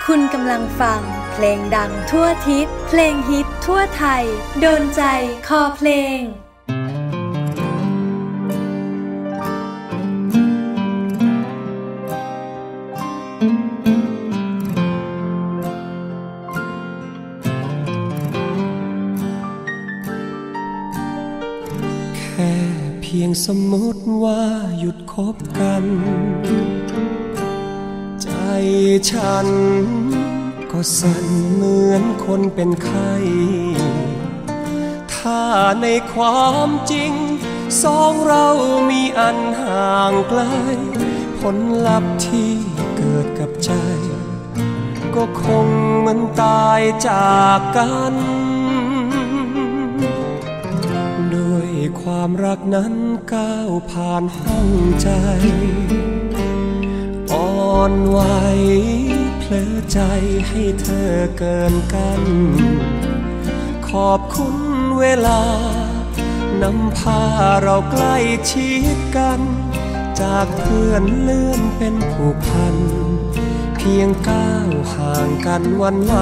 คุณกำลังฟังเพลงดังทั่วทิศเพลงฮิตทั่วไทยโดนใจคอเพลงแค่เพียงสมมติว่าหยุดคบกันใจฉันก็สั่นเหมือนคนเป็นไข้ถ้าในความจริงสองเรามีอันห่างไกลผลลัพธ์ที่เกิดกับใจก็คงเหมือนตายจากกันด้วยความรักนั้นก้าวผ่านห้องใจอ่อนไหวเพลอใจให้เธอเกินกันขอบคุณเวลานำพาเราใกล้ชิดกันจากเพื่อนเลื่อนเป็นผูกพันเพียงก้าวห่างกันวันไหว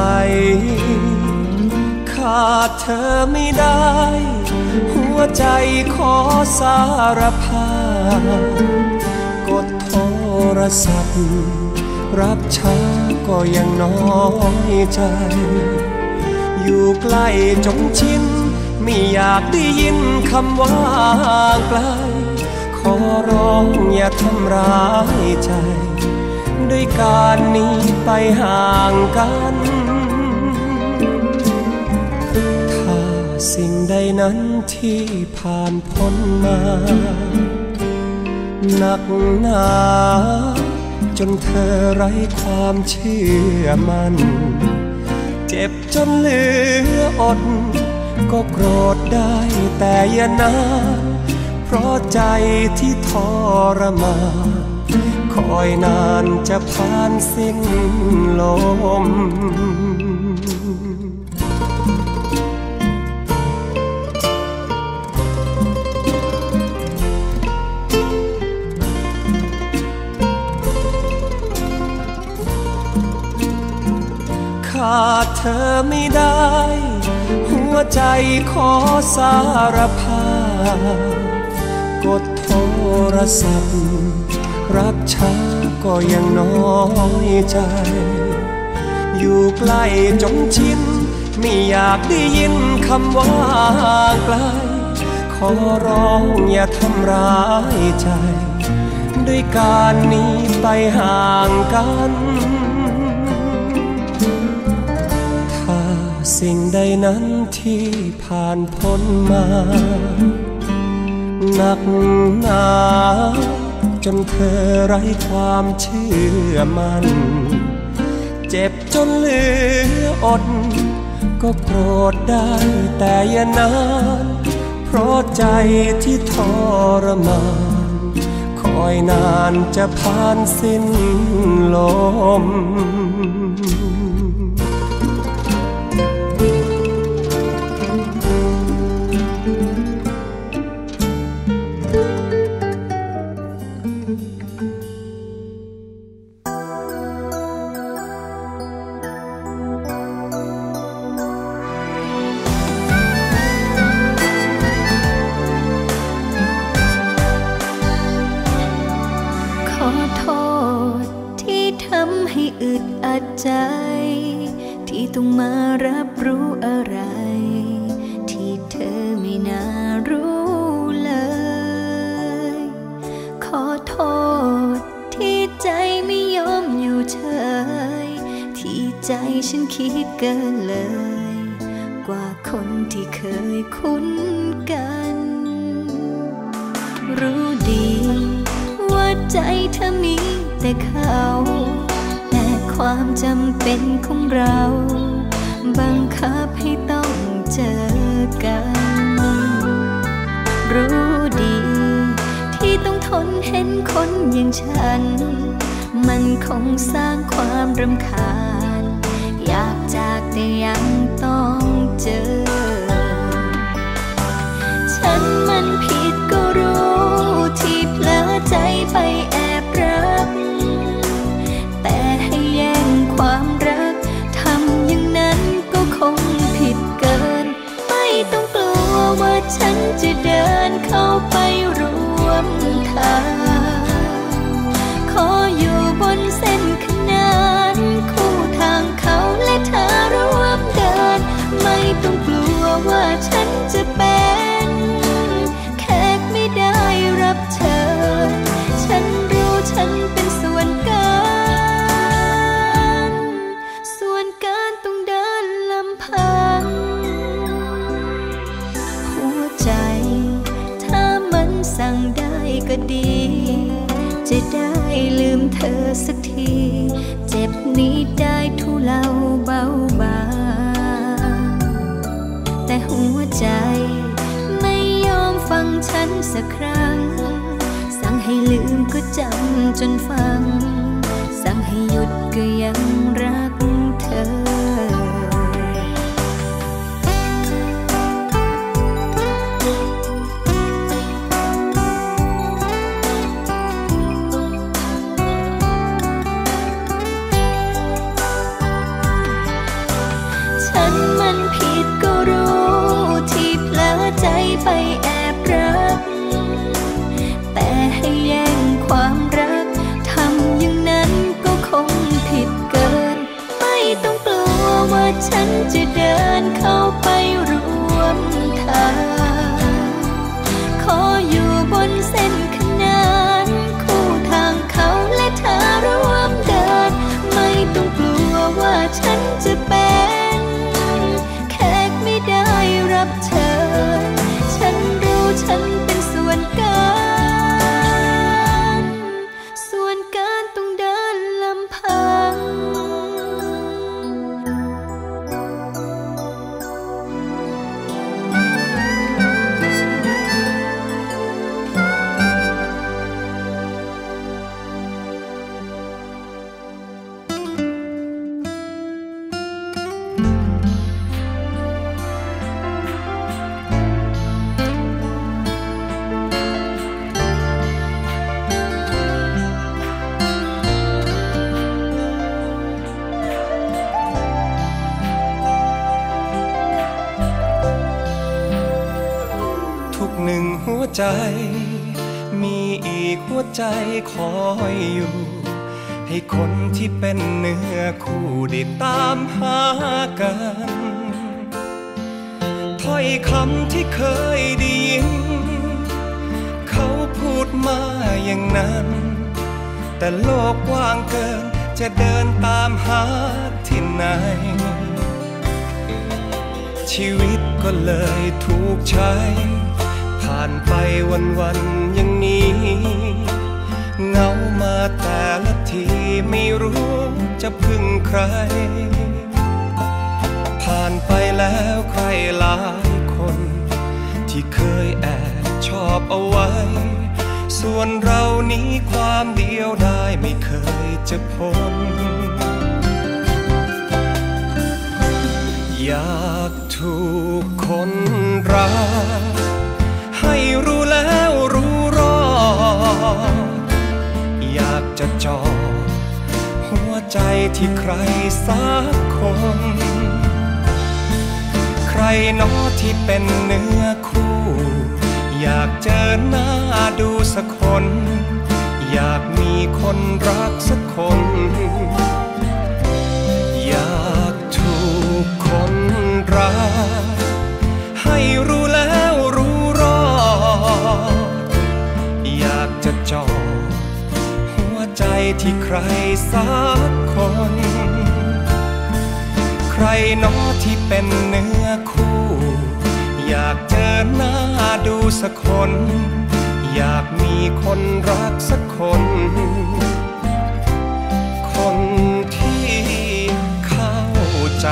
ขาดเธอไม่ได้หัวใจขอสารภาพกดโทรศัพท์รับช้าก็ยังน้อยใจอยู่ใกล้จนชินไม่อยากได้ยินคำว่าไกลขอร้องอย่าทำร้ายใจด้วยการหนีไปห่างกันถ้าสิ่งใดนั้นที่ผ่านพ้นมาหนักหนาจนเธอไร้ความเชื่อมั่นเจ็บจนเหลืออดก็โกรธได้แต่อย่านานเพราะใจที่ทรมานคอยนานจะผ่านสิ้นลมขาดเธอไม่ได้หัวใจขอสารภาพกดโทรศัพท์รับช้าก็ยังน้อยใจอยู่ใกล้จนชินไม่อยากได้ยินคำว่าไกลขอร้องอย่าทำร้ายใจด้วยการหนีไปห่างกันสิ่งใดนั้นที่ผ่านพ้นมาหนักหนาจนเธอไร้ความเชื่อมั่นเจ็บจนเหลืออดก็โกรธได้แต่อย่านานเพราะใจที่ทรมานคอยนานจะผ่านสิ้นลมอึดอัดใจที่ต้องมารับรู้อะไรที่เธอไม่น่ารู้เลยขอโทษที่ใจไม่ยอมอยู่เฉยที่ใจฉันคิดเกินเลยกว่าคนที่เคยคุ้นกันรู้ดีว่าใจเธอมีแต่เขาความจำเป็นของเราบังคับให้ต้องเจอกันรู้ดีที่ต้องทนเห็นคนอย่างฉันมันคงสร้างความรำคาญอยากจากแต่ยังต้องเจอฉันมันผิดก็รู้ที่เผลอใจไปแอบรักแต่ให้แย่งความรักได้ลืมเธอสักทีเจ็บนี้ได้ทุเลาเบาบางแต่หัวใจไม่ยอมฟังฉันสักครั้งสั่งให้ลืมก็จำจนฟังสั่งให้หยุดก็ยังรักเธอไปแอบรักแต่ให้แย่งความรักทำอย่างนั้นก็คงผิดเกินไม่ต้องกลัวว่าฉันจะเดินเข้าไปร่วมทางขออยู่บนเส้นขนานคู่ทางเขาและเธอร่วมเดินไม่ต้องกลัวว่าฉันจะเป็นแขกไม่ได้รับเชิญฉันเป็นส่วนการต้องเดินลำพังหัวใจมีอีกหัวใจคอยอยู่ให้คนที่เป็นเนื้อคู่ได้ตามหากันถ้อยคำที่เคยได้ยินเขาพูดมาอย่างนั้นแต่โลกกว้างเกินจะเดินตามหาที่ไหนชีวิตก็เลยถูกใช้ผ่านไปวันๆอย่างนี้เหงามาแต่ละทีไม่รู้จะพึ่งใครผ่านไปแล้วใครหลายคนที่เคยแอบชอบเอาไว้ส่วนเรานี้ความเดียวได้ไม่เคยจะพ้นอยากถูกคนรักให้รู้แล้วรู้รอดอยากจะจอดหัวใจที่ใครสักคนใครหนอที่เป็นเนื้อคู่อยากเจอหน้าดูสักคนอยากมีคนรักสักคนอยากถูกคนรักให้รู้แล้วรู้รอดอยากจะจอดหัวใจที่ใครสักคนใครหนอที่เป็นเนื้อคู่อยากเจอหน้าดูสักคนอยากมีคนรักสักคนคนที่เข้าใจ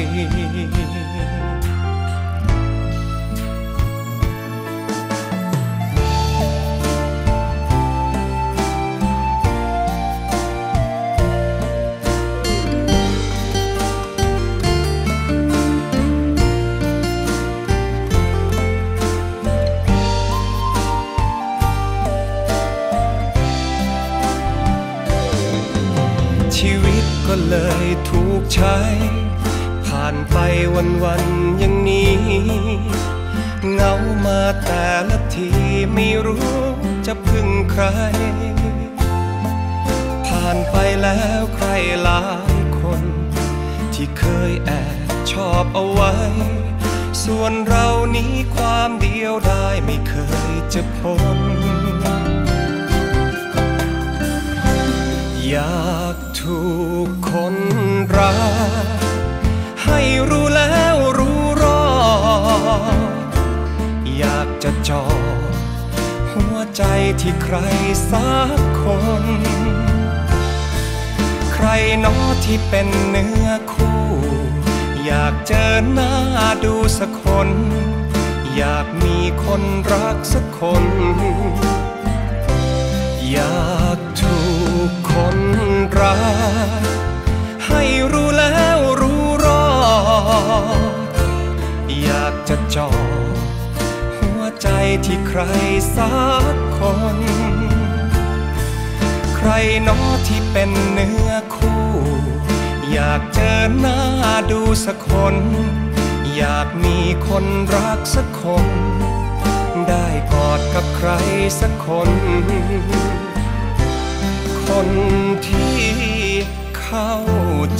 ชีวิตก็เลยถูกใช้ผ่านไปวันๆอย่างนี้เหงามาแต่ละทีไม่รู้จะพึ่งใครผ่านไปแล้วใครหลายคนที่เคยแอบชอบเอาไว้ส่วนเรานี้ความเดียวได้ไม่เคยจะพ้นอยากถูกคนรักให้รู้แล้วรู้รอดอยากจะจอดหัวใจที่ใครสักคนใครหนอที่เป็นเนื้อคู่อยากเจอหน้าดูสักคนอยากมีคนรักสักคนอยากถูกคนรักให้รู้แล้วรู้รออยากจะจอดหัวใจที่ใครสักคนใครหนอที่เป็นเนื้อคู่อยากเจอหน้าดูสักคนอยากมีคนรักสักคนได้กอดกับใครสักคนคนที่เข้าใจ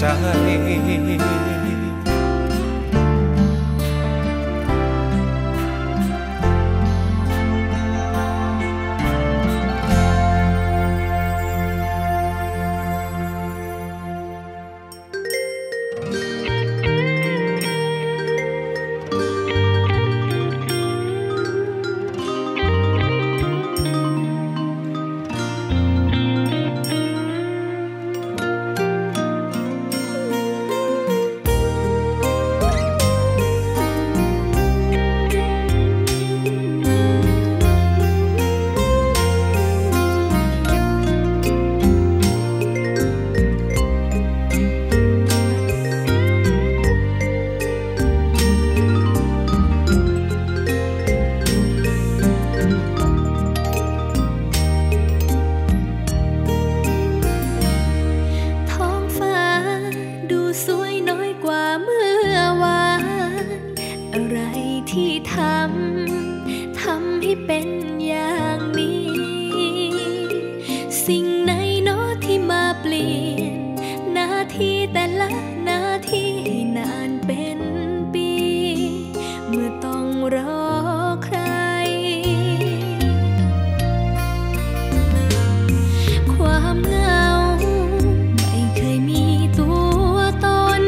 ความเหงาไม่เคยมีตัวตน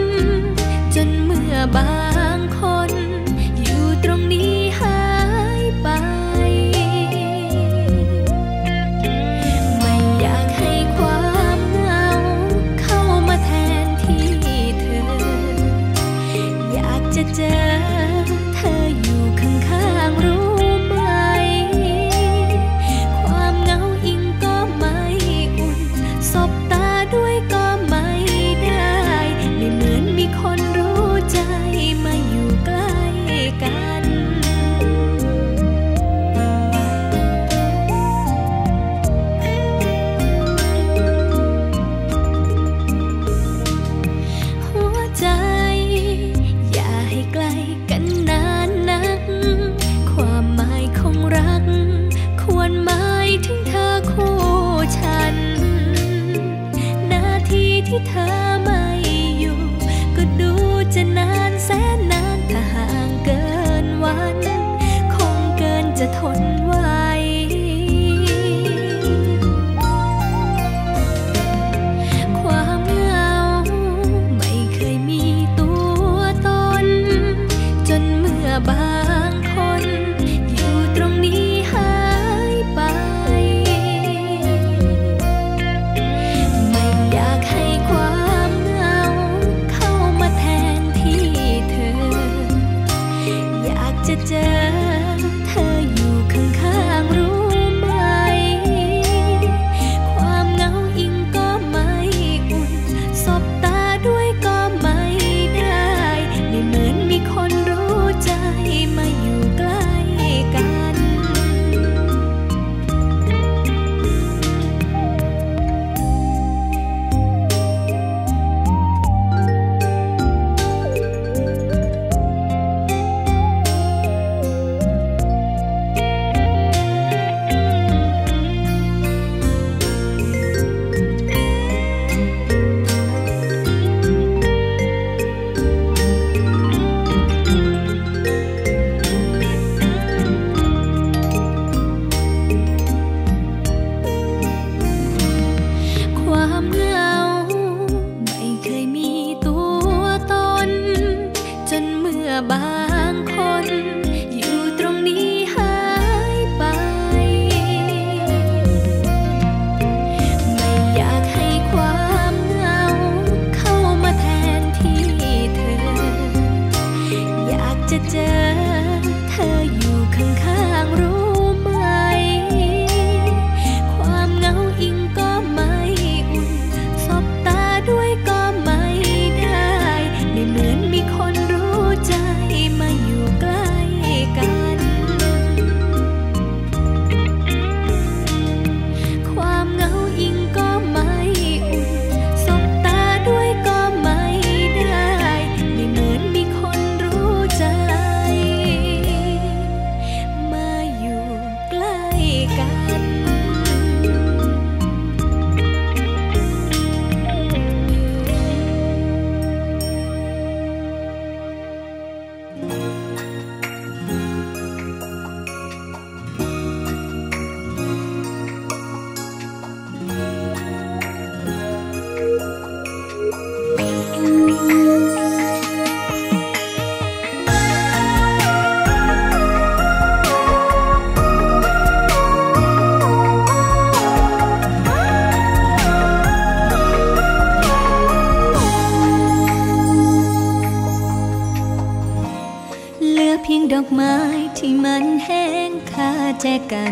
ดอกไม้ที่มันแห้งคาแจกัน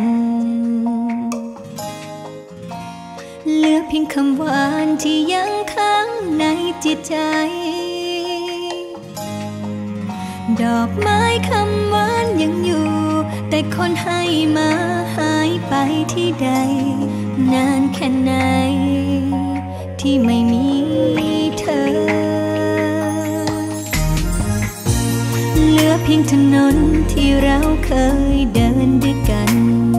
เหลือเพียงคำหวานที่ยังค้างในจิตใจดอกไม้คำหวานยังอยู่แต่คนให้มาหายไปที่ใดนานแค่ไหนที่ไม่มีเธอเหลือเพียงถนนที่เราเคยเดินด้วยกัน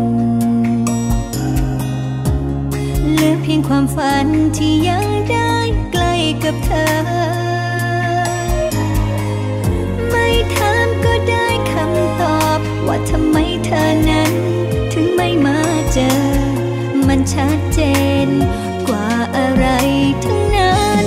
เหลือเพียงความฝันที่ยังได้ใกล้กับเธอไม่ถามก็ได้คำตอบว่าทำไมเธอนั้นถึงไม่มาเจอมันชัดเจนกว่าอะไรทั้งนั้น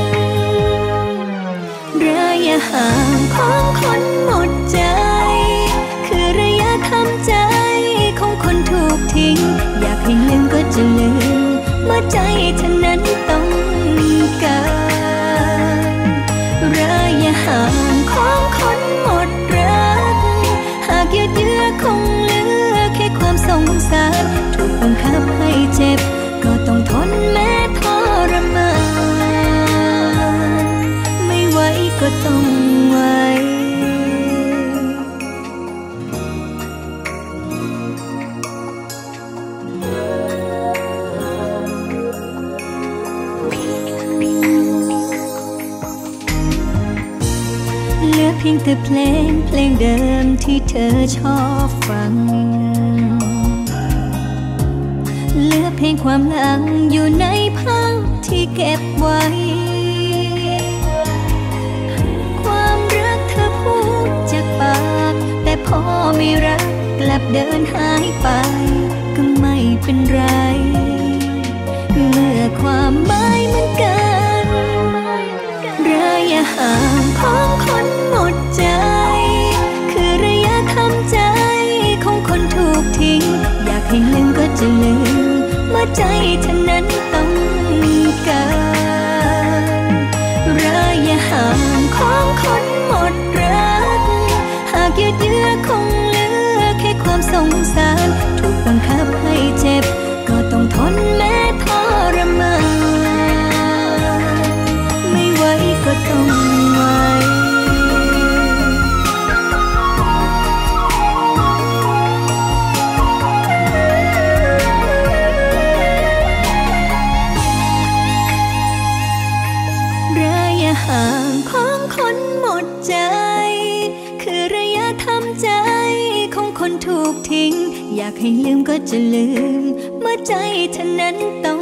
ระยะห่างของคนหมดใจคือระยะทำใจของคนถูกทิ้งอยากให้ลืมก็จะลืมเมื่อใจเธอนั้นต้องการระยะห่างของคนหมดรักหากยืดเยื้อคงเหลือแค่ความสงสารถูกบังคับให้เจ็บก็ต้องทนแม้ทรมานไม่ไหวก็ต้องไหวเหลือเพียงแต่เพลงเดิมที่เธอชอบฟังเหลือเพียงความหลังอยู่ในภาพที่เก็บไว้ความรักเธอพูดจากปากแต่พอไม่รักกลับเดินหายไปก็ไม่เป็นไรเมื่อความหมายเหมือนกันระยะห่างของคนหมดใจคือระยะทำใจของคนถูกทิ้งอยากให้ลืมก็จะลืมเมื่อใจเธอนั้นต้องการระยะห่างของคนหมดรักหากยืดเยื้อคงเหลือแค่ความสงสารถูกบังคับให้เจ็บก็ต้องทนแม้ทรมานไม่ไหวก็ต้องไหวห่างของคนหมดใจคือระยะทำใจของคนถูกทิ้งอยากให้ลืมก็จะลืมเมื่อใจเธอนั้นต้อง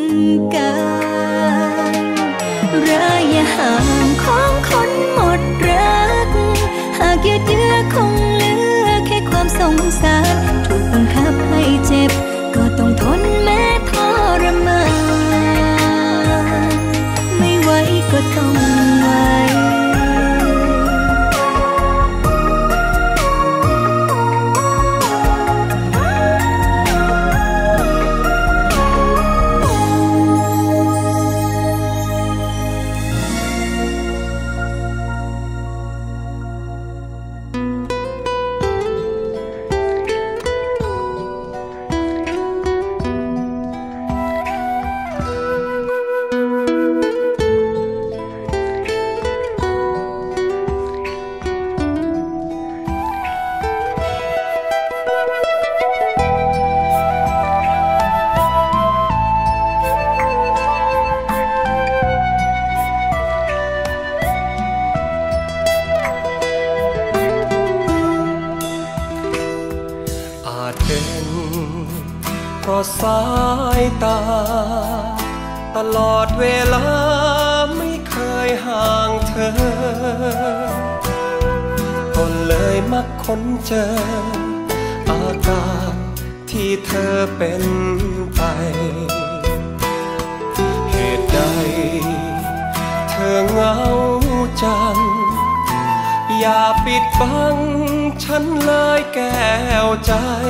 การระยะห่างของคนหมดรักหากยืดเยื้อคงเหลือแค่ความสงสารถูกบังคับให้เจ็บก็ต้องทนแม้ทรมานไม่ไหวก็ต้องไหวเพราะสายตาตลอดเวลาไม่เคยห่างเธอก็เลยมักค้นเจออาการที่เธอเป็นไปเหตุใดเธอเหงาจังอย่าปิดบังฉันเลยแก้วใจ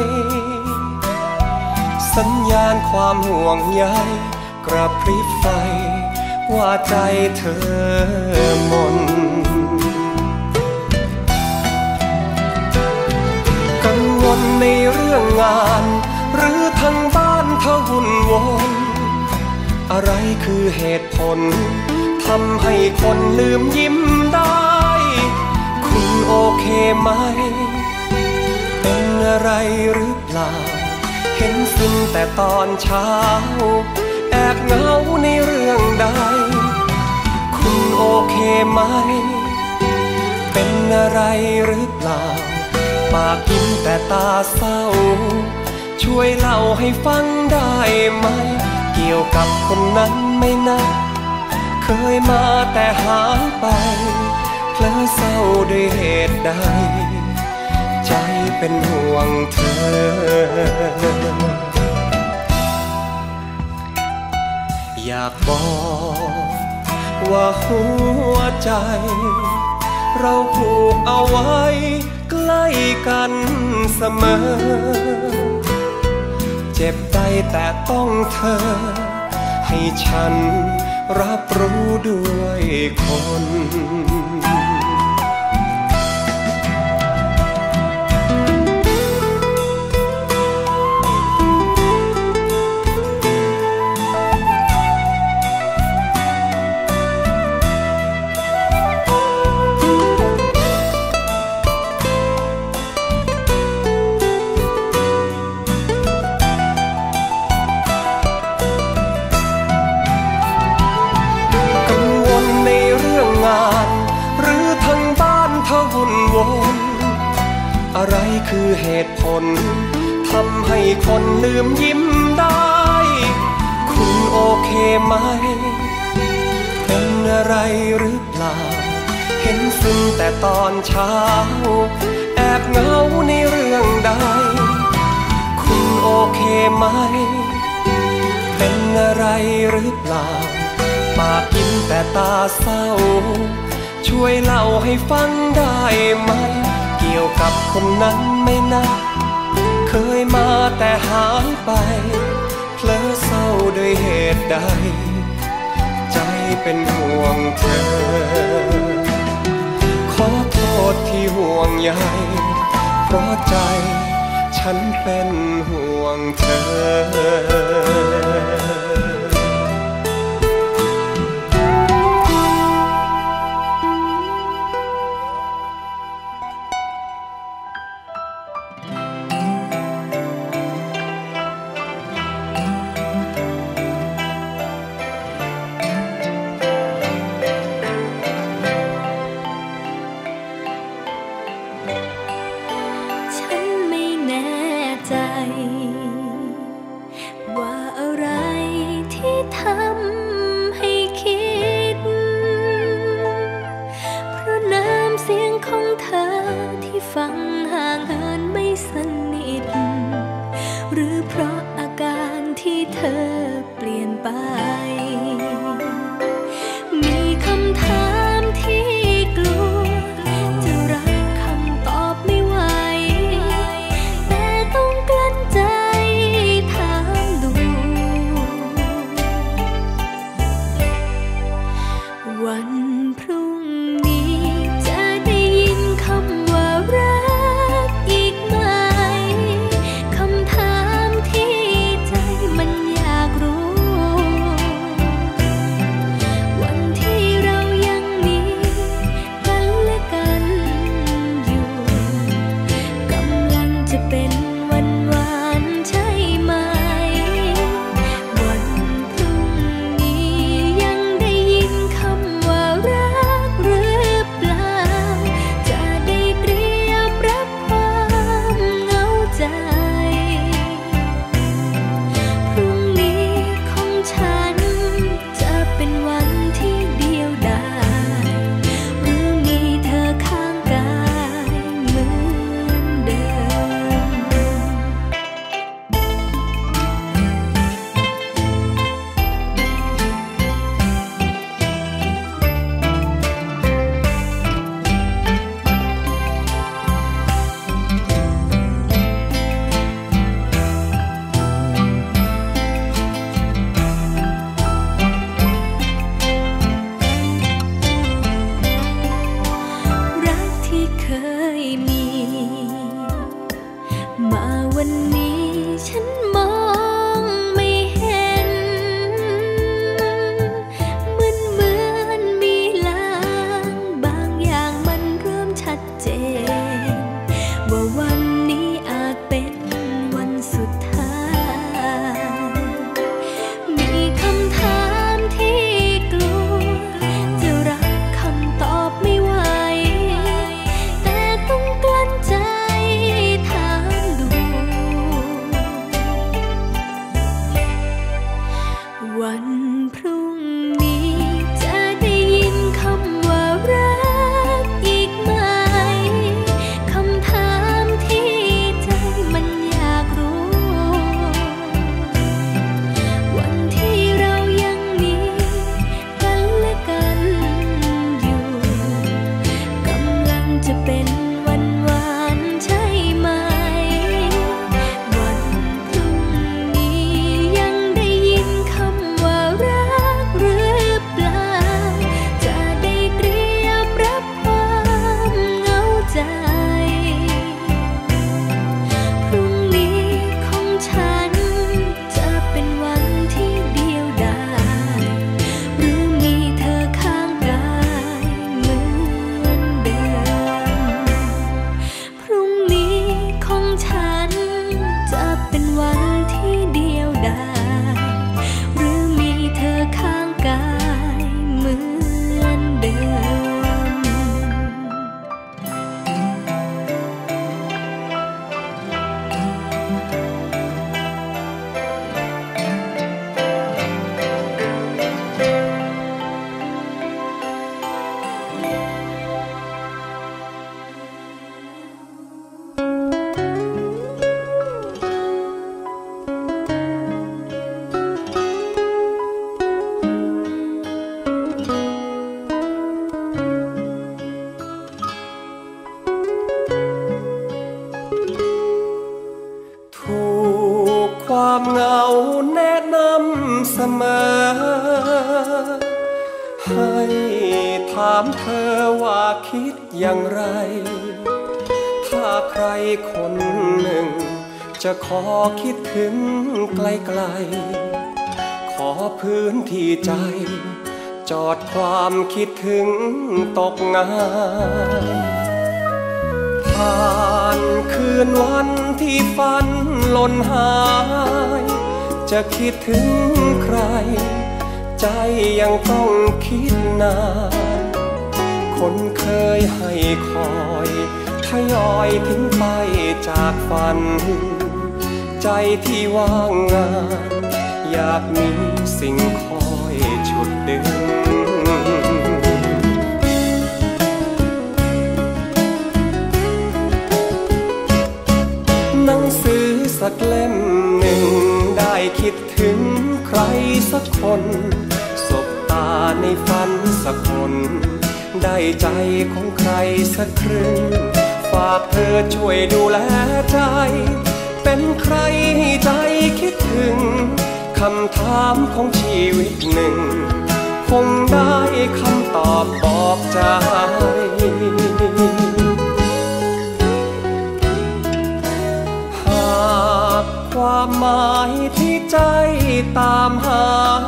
สัญญาณความห่วงใยกระพริบไฟว่าใจเธอมนคือเหตุผลทำให้คนลืมยิ้มได้คุณโอเคไหมเป็นอะไรหรือเปล่าเห็นซึ้งแต่ตอนเช้าแอบเหงาในเรื่องใดคุณโอเคไหมเป็นอะไรหรือเปล่าปากยิ้มแต่ตาเศร้าช่วยเล่าให้ฟังได้ไหมเกี่ยวกับคนนั้นไม่นะเคยมาแต่หายไปเพลอเศร้าด้วยเหตุใดใจเป็นห่วงเธออยากบอกว่าหัวใจเราผูกเอาไว้ใกล้กันเสมอเจ็บใจแต่ต้องเธอให้ฉันรับรู้ด้วยคนอะไรคือเหตุผลทำให้คนลืมยิ้มได้คุณโอเคไหมเป็นอะไรหรือเปล่าเห็นซึ้งแต่ตอนเช้าแอบเหงาในเรื่องใดคุณโอเคไหมเป็นอะไรหรือเปล่าปากยิ้มแต่ตาเศร้าช่วยเล่าให้ฟังได้ไหมเกี่ยวกับคนนั้นไม่นะเคยมาแต่หายไปเพลอเศร้าด้วยเหตุใดใจเป็นห่วงเธอขอโทษที่ห่วงใยเพราะใจฉันเป็นห่วงเธอว่าอะไรามเธอว่าคิดอย่างไรถ้าใครคนหนึ่งจะขอคิดถึงไกลๆขอพื้นที่ใจจอดความคิดถึงตกงานผ่านคืนวันที่ฝันหล่นหายจะคิดถึงใครใจยังต้องคิดนานคนเคยให้คอยทยอยทิ้งไปจากฝันใจที่ว่างงานอยากมีสิ่งคอยฉุดดึงหนังสือสักเล่มหนึ่งได้คิดถึงใครสักคนสบตาในฝันสักคนได้ใจของใครสักครึ่งฝากเธอช่วยดูแลใจเป็นใครให้ใจคิดถึงคำถามของชีวิตหนึ่งคงได้คำตอบบอกใจหากความหมายที่ใจตามหา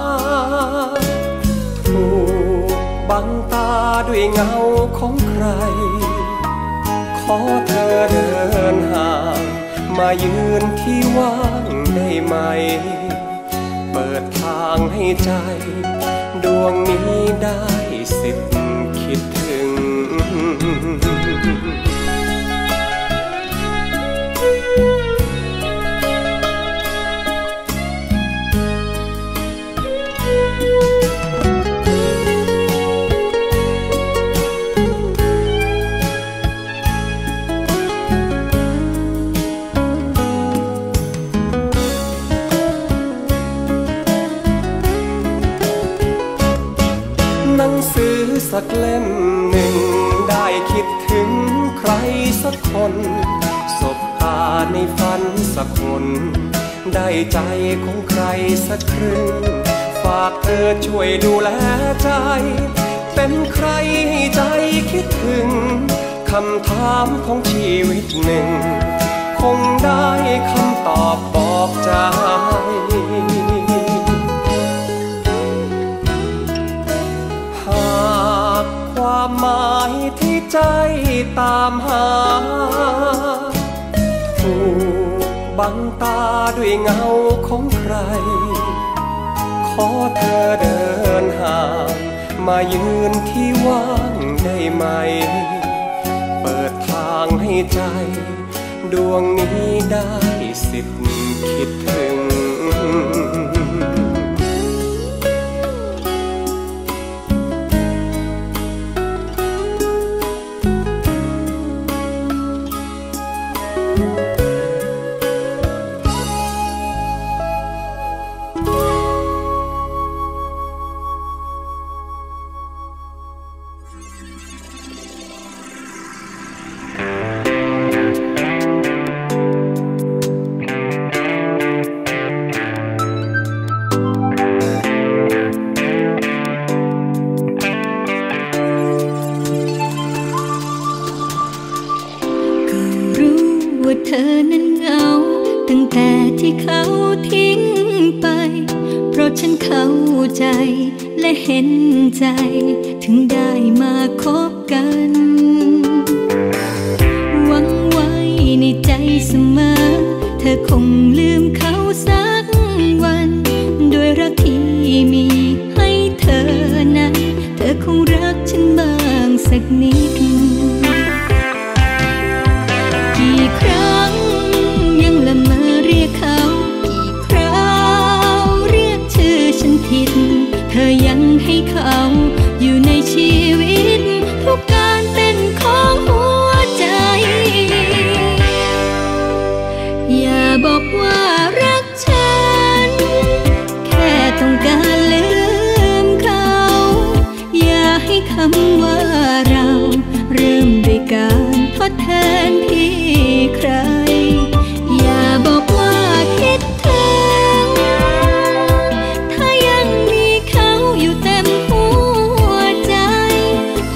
ถูกบังตาด้วยเงาของใครขอเธอเดินห่างมายืนที่ว่างได้ไหมเปิดทางให้ใจดวงนี้ได้สิทธิ์คิดถึงสักเล่มหนึ่งได้คิดถึงใครสักคนสบตาในฝันสักคนได้ใจของใครสักครึ่งฝากเธอช่วยดูแลใจเป็นใครให้ใจคิดถึงคำถามของชีวิตหนึ่งคงได้คำตอบบอกใจความหมายที่ใจตามหาถูกบังตาด้วยเงาของใครขอเธอเดินห่างมายืนที่ว่างได้ไหมเปิดทางให้ใจดวงนี้ได้สิทธิ์คิดถึงเธอนั้นเหงาตั้งแต่ที่เขาทิ้งไปเพราะฉันเข้าใจและเห็นใจถึงได้มาคบกันหวังไว้ในใจเสมอเธอคงลืมเขาสักวันด้วยรักที่มีให้เธอนั้นเธอคงรักฉันบ้างสักนิดกี่ครั้งยังละเมอเรียกเขากี่คราวเรียกชื่อฉันผิดเธอยังให้เขาอยู่ในชีวิตทุกการเต้นของหัวใจอย่าบอกว่ารักฉันแค่ต้องการลืมเขาอย่าให้คำว่าเราเริ่มด้วยการทดแทนที่ใครอย่าบอกว่าคิดถึงถ้ายังมีเขาอยู่เต็มหัวใจค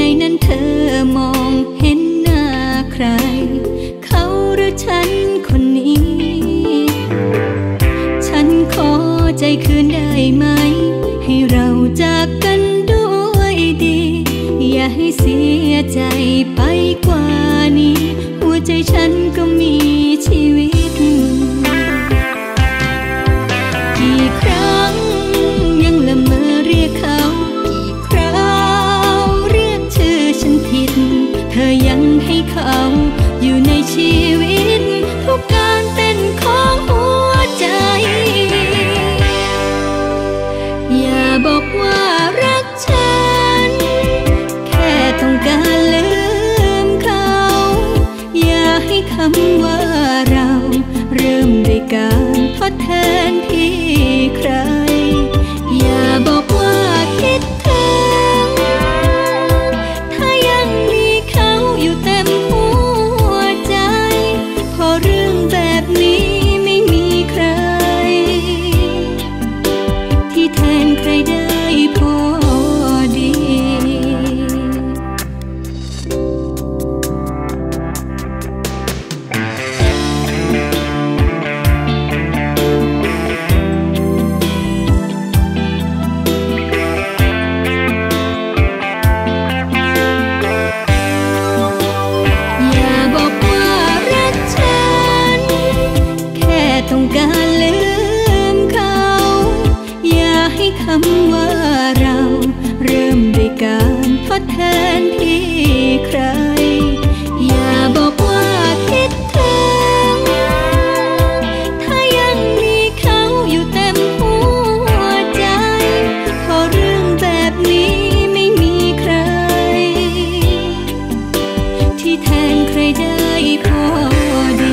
นั้นเธอมองเห็นหน้าใครเขาหรือฉันคนนี้ฉันขอใจคืนได้ไหมให้เราจากกันด้วยดีอย่าให้เสียใจไปกว่านี้หัวใจฉันก็มีชีวิตกี่ครั้งยังละเมอเรียกเขากี่คราวเรียกชื่อฉันผิดเธอยังให้เขาอยู่ในชีวิตทุกการเต้นของหัวใจอย่าบอกว่ารักฉันแค่ต้องการลืมเขาอย่าให้คำว่าเราเริ่มด้วยการทดแทนที่ใครอย่าบอกว่าคิดถึงถ้ายังมีเขาอยู่เต็มหัวใจพอเรื่องแบบนี้ไม่มีใครที่แทนใครได้พอดีต้องการลืมเขาอย่าให้คำว่าเราเริ่มด้วยการทดแทนที่ใครอย่าบอกว่าคิดถึงถ้ายังมีเขาอยู่เต็มหัวใจพอเรื่องแบบนี้ไม่มีใครที่แทนใครได้พอดี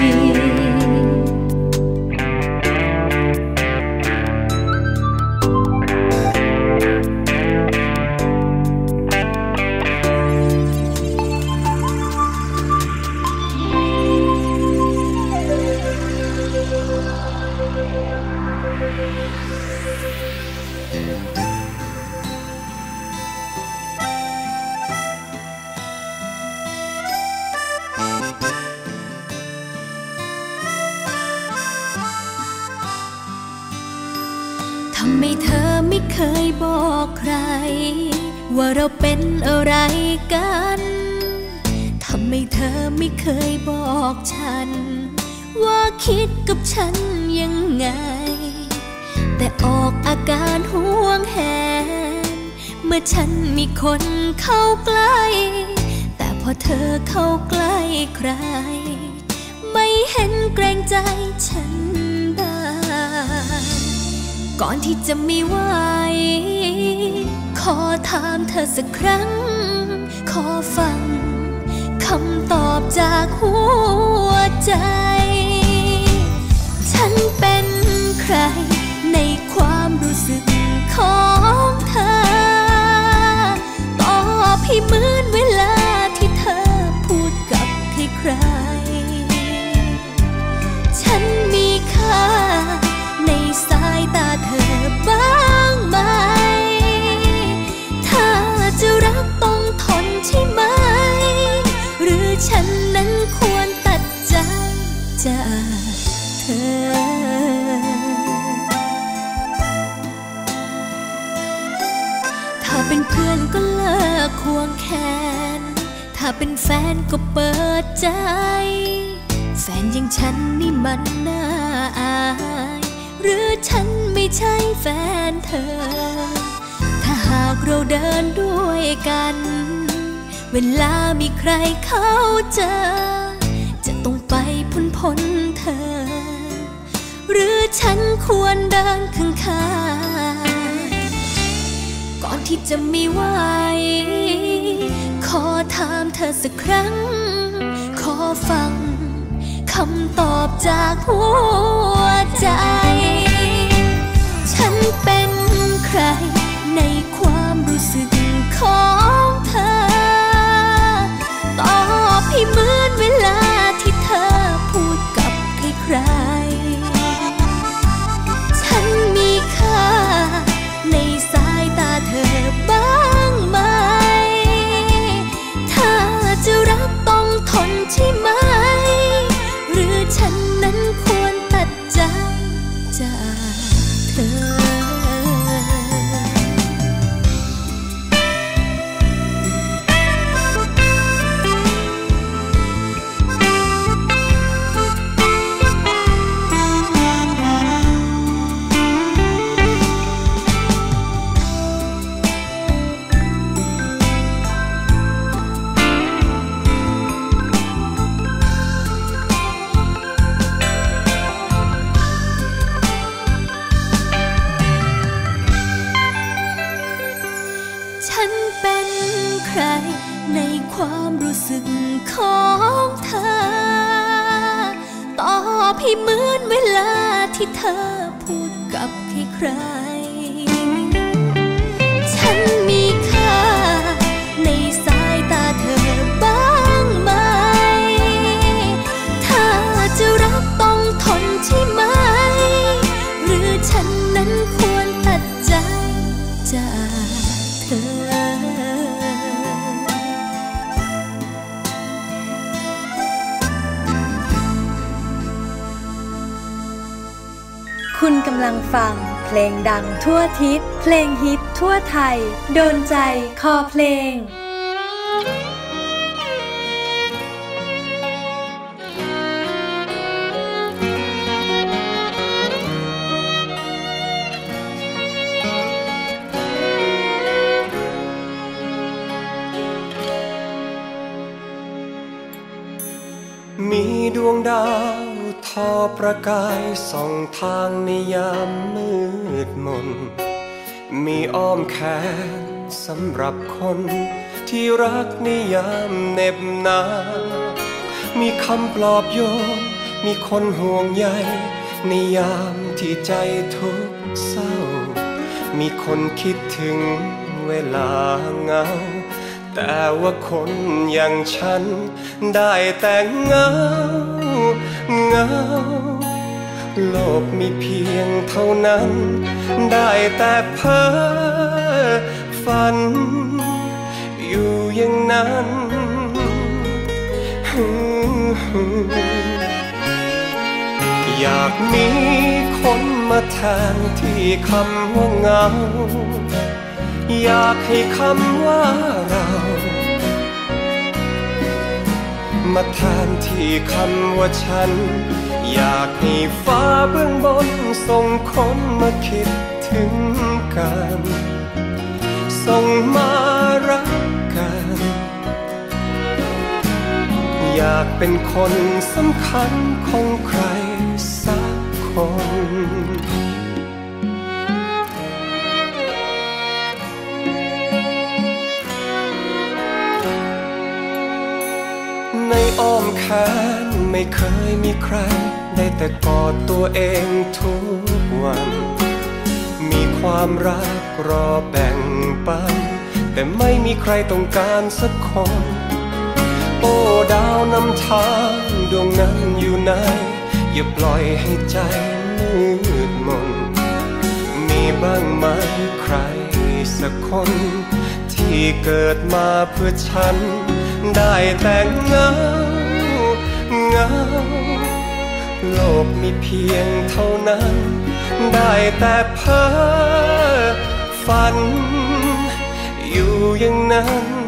ทำไมเธอไม่เคยบอกใครว่าเราเป็นอะไรกันทำไมเธอไม่เคยบอกฉันว่าคิดกับฉันยังไงแต่ออกอาการห่วงแหนเมื่อฉันมีคนเข้าใกล้แต่พอเธอเข้าใกล้ใครไม่เห็นเกรงใจฉันบ้างก่อนที่จะไม่ไหวขอถามเธอสักครั้งขอฟังคำตอบจากหัวใจฉันเป็นใครในความรู้สึกของเธอตอบให้เหมือนเวลาที่เธอพูดกับใครๆฉันมีค่าในสายตาเธอบ้างไหมถ้าจะรักต้องทนใช่ไหมหรือฉันนั้นควรตัดใจจากเธอถ้าเป็นเพื่อนก็เลิกควงแขนถ้าเป็นแฟนก็เปิดใจแฟนอย่างฉันนี่มันน่าอายหรือฉันไม่ใช่แฟนเธอถ้าหากเราเดินด้วยกันเวลามีใครเข้าเจอจะต้องไปพ้นเธอหรือฉันควรเดินข้างๆก่อนที่จะไม่ไหวขอถามเธอสักครั้งขอฟังคำตอบจากหัวใจฉันเป็นใครในความรู้สึกของเธอตอบให้เหมือนเวลาที่เธอพูดกับใครๆฉันมีค่าในสายตาเธอบ้างไหมในความรู้สึกของเธอตอบให้เหมือนเวลาที่เธอพูดกับใครๆฉันมีค่าในสายตาเธอบ้างไหมถ้าจะรักต้องทนใช่ไหมหรือฉันนั้นควรตัดใจจากเธอคุณกำลังฟังเพลงดังทั่วทิศเพลงฮิตทั่วไทยโดนใจคอเพลงมีดวงดาวทอประกายส่องทางในยามมืดมนมีอ้อมแขนสำหรับคนที่รักในยามเหน็บหนาวมีคำปลอบโยนมีคนห่วงใยในยามที่ใจทุกข์เศร้ามีคนคิดถึงเวลาเหงาแต่ว่าคนอย่างฉันได้แต่เงาโลกมีเพียงเท่านั้นได้แต่เพ้อฝันอยู่อย่างนั้นอยากมีคนมาแทนที่คำว่าเหงาอยากให้คำว่าเรามาแทนที่คำว่าฉันอยากให้ฟ้าเบื้องบนส่งคนมาคิดถึงกันส่งมารักกันอยากเป็นคนสำคัญของใครสักคนในอ้อมแขนไม่เคยมีใครได้แต่กอดตัวเองทุกวันมีความรักรอแบ่งปันแต่ไม่มีใครต้องการสักคนโอ้ดาวนำทางดวงนั้นอยู่ไหนอย่าปล่อยให้ใจมืดมนมีบ้างไหมใครสักคนที่เกิดมาเพื่อฉันได้แต่เงาโลกมีเพียงเท่านั้นได้แต่เพ้อฝันอยู่อย่างนั้น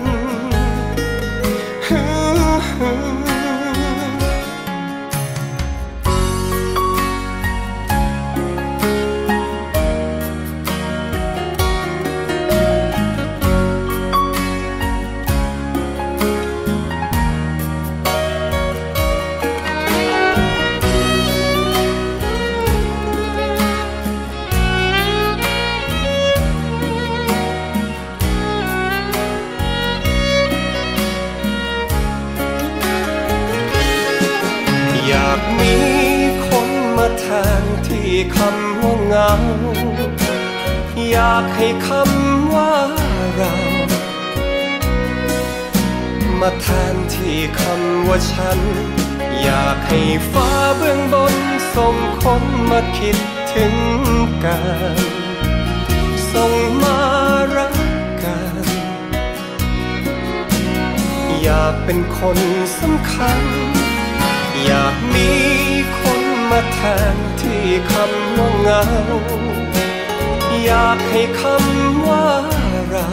คำว่าเหงาอยากให้คำว่าเรามาแทนที่คำว่าฉันอยากให้ฟ้าเบื้องบนส่งคนมาคิดถึงกันส่งมารักกันอยากเป็นคนสำคัญอยากมีคนมาแทนที่คำว่าเหงาอยากให้คำว่าเรา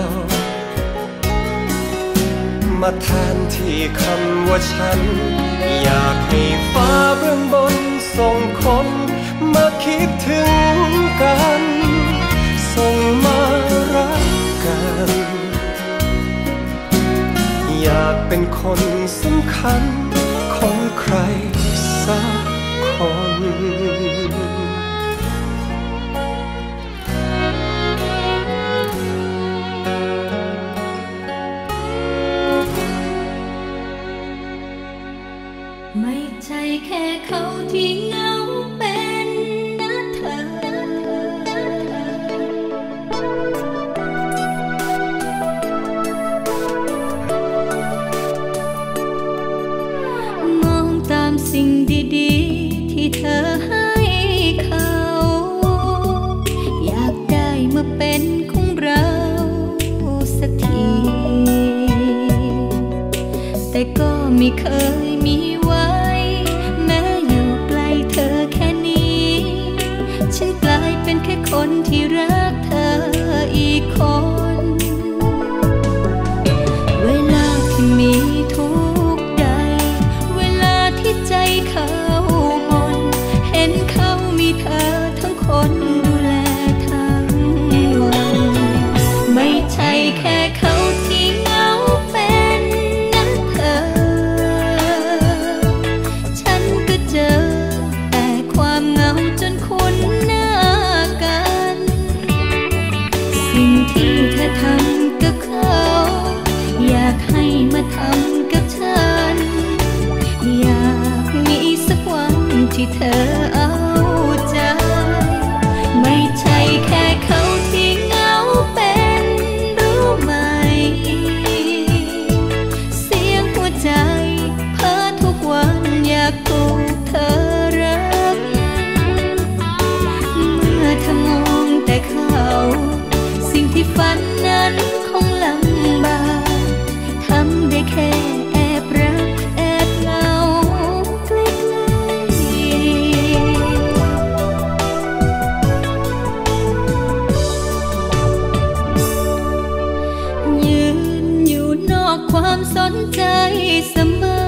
มาแทนที่คำว่าฉันอยากให้ฟ้าเบื้องบนส่งคนมาคิดถึงกันส่งมารักกันอยากเป็นคนสำคัญของใครสักคนไม่เคยมีไว้แม้อยู่ไกลเธอแค่นี้ฉันกลายเป็นแค่คนที่รักเธออีกคนเวลาที่มีทุกข์ใดเวลาที่ใจเขาหม่นเห็นเขามีเธอทั้งคนดูแลทั้งวันไม่ใช่แค่เขาที่เหงาเป็นนะเธอฉันก็เจอแต่ความเหงาจนคุ้นหน้ากันสิ่งที่เธอทำกับเขาอยากให้มาทำกับฉันอยากมีสักวันที่เธอเอาใจไม่ใช่แค่เขาที่เหงาเป็นรู้ไหมเสียงหัวใจเพ้อทุกวันอยากถูกเธอรักเมื่อเธอมองแต่เขาสิ่งที่ฝันนั้นคงลำบากทำได้แค่แอบรักแอบเหงาใกล้ๆยืนอยู่นอกความสนใจเสมอ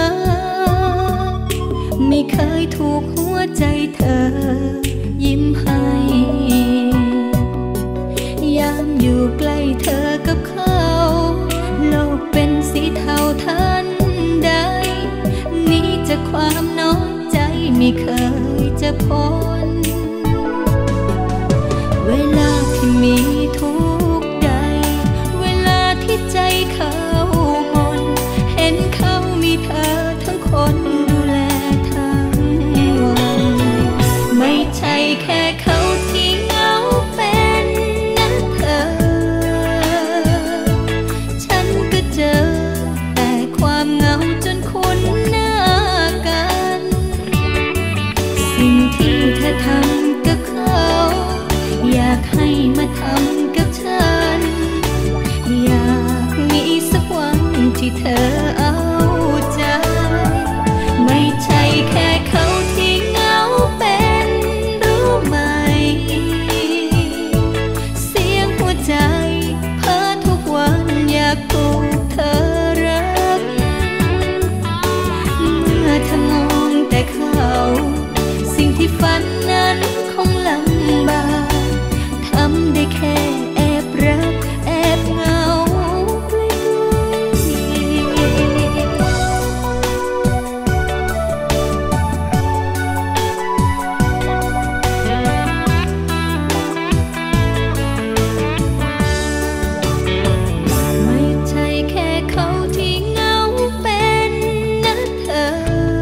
ไม่เคยถูกหัวใจเธอยิ้มให้ยามอยู่ใกล้เธอกับเขาโลกเป็นสีเทาทันใดหนีจากความน้อยใจไม่เคยจะพ้นเวลาที่มีทุกข์ใดเวลาที่ใจเขาหม่นเห็นเขามีเธอทั้งคนดูแลทั้งวันไม่ใช่แค่เขาที่เหงาเป็นนะเธอฉันก็เจอแต่ความเหงาจนคุ้นหน้ากันสิ่งที่เธอทำกับเขาอยากให้มาทำกับฉันอยากมีสักวันที่เธอเอาใจไม่ใช่แค่เขาที่เหงาเป็นรู้ไหมเสียงหัวใจเพ้อทุกวันอยากถูกเธอรักเมื่อเธอมองแต่เขาสิ่งที่ฝันนั้นคงลำบากทำได้แค่แอบรักแอบเหงาใกล้ไม่ใช่แค่เขาที่เหงาเป็นนะเธอ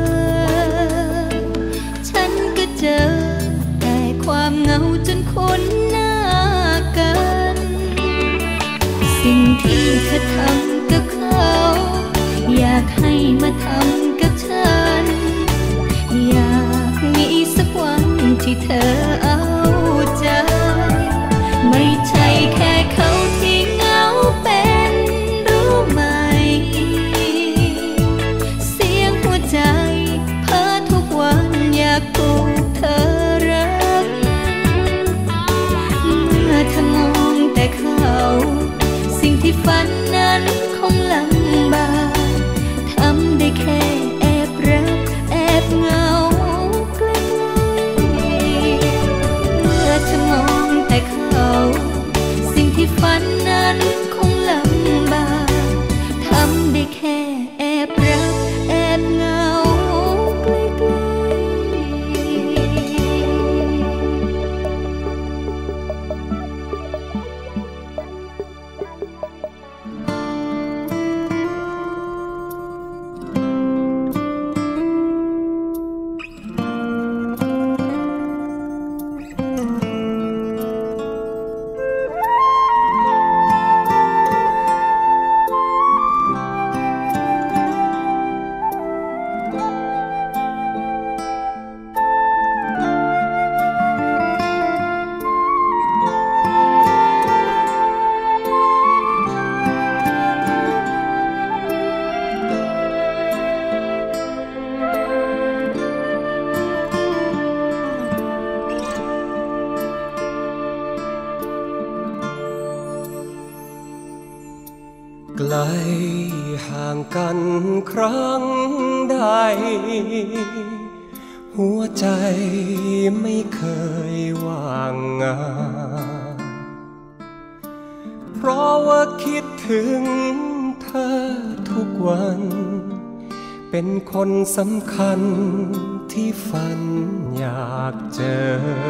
ฉันก็เจอแต่ความเหงาจนคุ้นหน้ากันสิ่งที่เธอทำกับเขาอยากให้มาทำกับฉันอยากมีสักวันที่เธอเอาใจไม่ใช่แค่เขาที่เหงาเป็นรู้ไหมเสียงหัวใจเพ้อทุกวันอยากถูกเธอรักเมื่อเธอมองแต่เขาสิ่งที่ฝันนั้นคงลำบากทำได้แค่แอบรักแอบเหงาใกล้ๆเมื่อเธอมองแต่เขาสิ่งที่ฝันนั้นคงลำบากทำได้แค่แอบรักแอบเหงาใกล้ๆไกลห่างกันครั้งใดหัวใจไม่เคยว่างงานเพราะว่าคิดถึงเธอทุกวันเป็นคนสำคัญที่ฝันอยากเจอ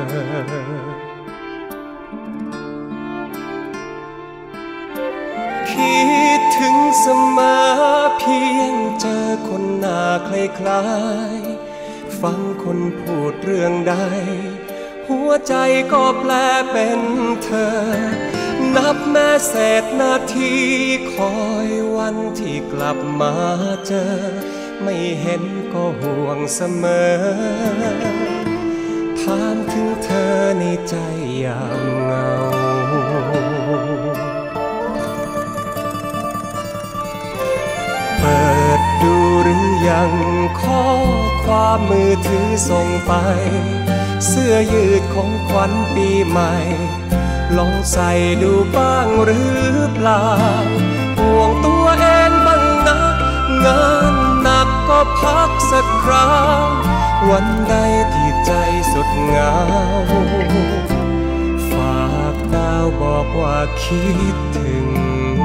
คิดถึงเสมอเพียงเจอคนหน้าคล้ายๆฟังคนพูดเรื่องใดหัวใจก็แปลเป็นเธอนับแม้เศษนาทีคอยวันที่กลับมาเจอไม่เห็นก็ห่วงเสมอถามถึงเธอในใจยามเหงาเปิดดูหรือยังข้อความมือถือส่งไปเสื้อยืดของขวัญปีใหม่ลองใส่ดูบ้างหรือเปล่าห่วงตัวเองบ้างนะงานหนักก็พักสักคราววันใดที่ใจสุดเหงาฝากดาวบอกว่าคิดถึง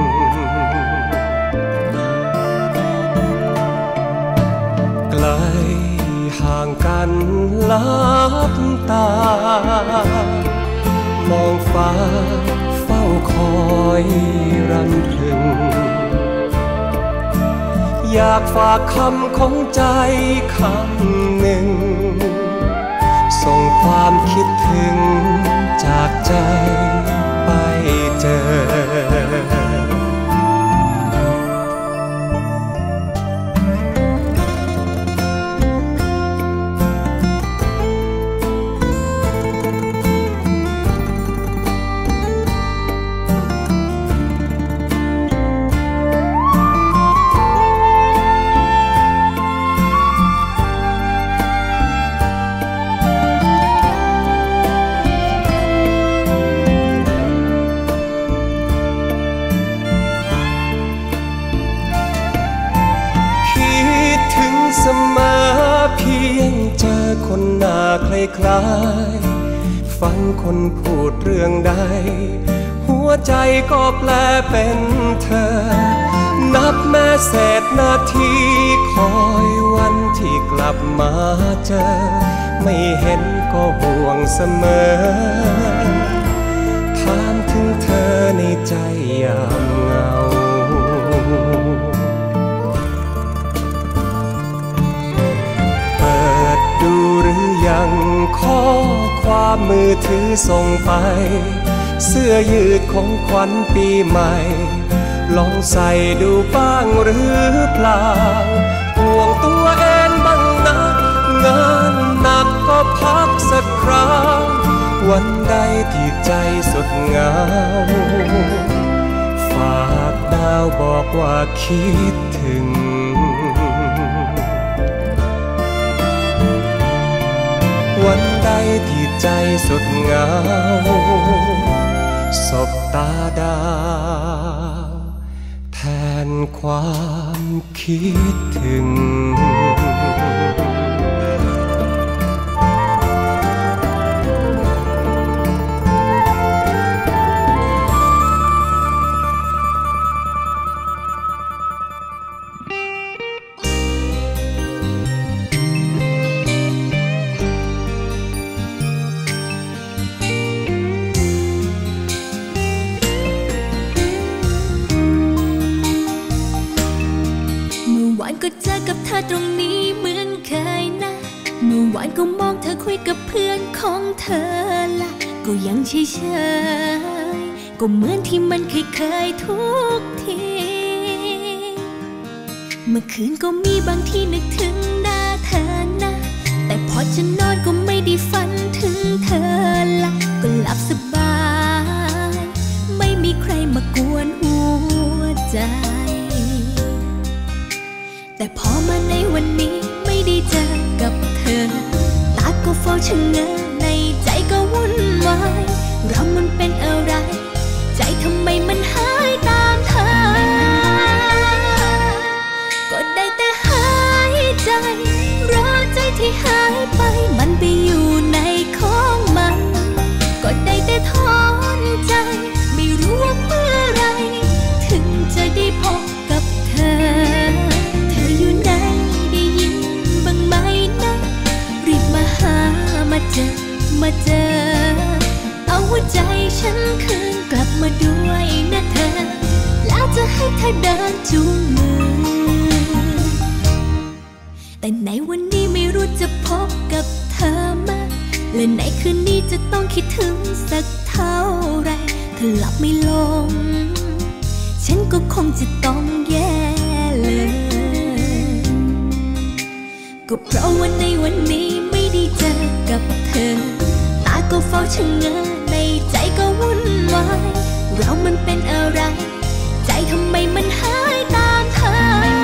ไกลห่างกันลับตามองฟ้าเฝ้าคอยรำพึงอยากฝากคำของใจคำหนึ่งส่งความคิดถึงจากใจไปเจอคนหน้าคล้ายๆฟังคนพูดเรื่องใดหัวใจก็แปลเป็นเธอนับแม้เศษนาทีคอยวันที่กลับมาเจอไม่เห็นก็ห่วงเสมอถามถึงเธอในใจยามเหงาดูหรือยังข้อความมือถือส่งไปเสื้อยืดของขวัญปีใหม่ลองใส่ดูบ้างหรือเปล่าห่วงตัวเองบ้างนะงานหนักก็พักสักคราววันใดที่ใจสุดเหงาฝากดาวบอกว่าคิดถึงวันใดที่ใจสุดเหงาสบตาดาวแทนความคิดถึงก็เจอกับเธอตรงนี้เหมือนเคยนะเมื่อวานก็มองเธอคุยกับเพื่อนของเธอละก็ยังเฉยๆก็เหมือนที่มันเคยทุกทีเมื่อคืนก็มีบางที่นึกถึงหน้าเธอนะแต่พอจะนอนก็ไม่ได้ฝันถึงเธอละก็หลับสบายไม่มีใครมากวนหัวใจแต่พอมาในวันนี้ไม่ได้เจอกับเธอตาก็เฝ้าชะเง้อในใจก็วุ่นวายเรามันเป็นอะไรใจทำไมมันหายตามเธอเธอเดินจูงมือแต่ในวันนี้ไม่รู้จะพบกับเธอมาและในคืนนี้จะต้องคิดถึงสักเท่าไรถ้าหลับไม่ลงฉันก็คงจะต้องแย่เลยก็เพราะว่าในวันนี้ไม่ได้เจอกับเธอตาก็เฝ้าชะเง้อในใจก็วุ่นวายเรามันเป็นอะไรใจทำไมมันหายตามเธอ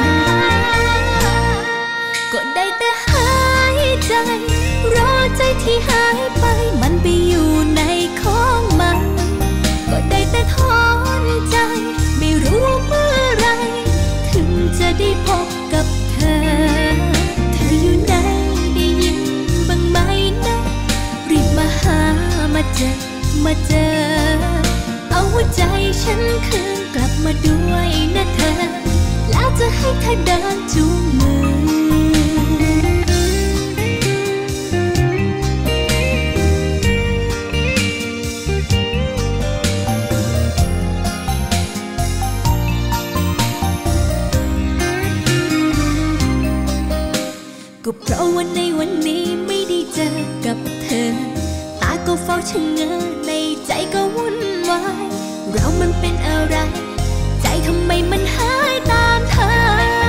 ก็ได้แต่หายใจรอใจที่หายไปมันไปอยู่ในของมันก็ได้แต่ถอนใจไม่รู้ว่าเมื่อไรถึงจะได้พบกับเธอเธออยู่ไหนได้ยินบ้างไหมนะรีบมาหามาเจอเอาหัวใจฉันคืนกลับมาด้วยนะเธอแล้วจะให้เธอเดินจูงมือก็เพราะว่าในวันนี้ไม่ได้เจอกับเธอตาก็เฝ้าชะเง้อในใจก็วุ่นวายเรามันเป็นอะไรใจทำไมมันหายตามเธอ